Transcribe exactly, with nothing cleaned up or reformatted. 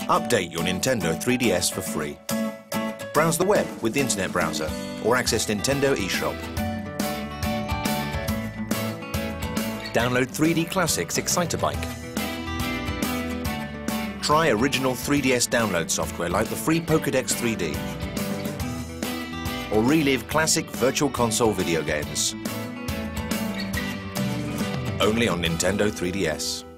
Update your Nintendo three D S for free. Browse the web with the Internet browser or access Nintendo eShop. Download three D Classics Excitebike. Try original three D S download software like the free Pokédex three D. Or relive classic Virtual Console video games. Only on Nintendo three D S.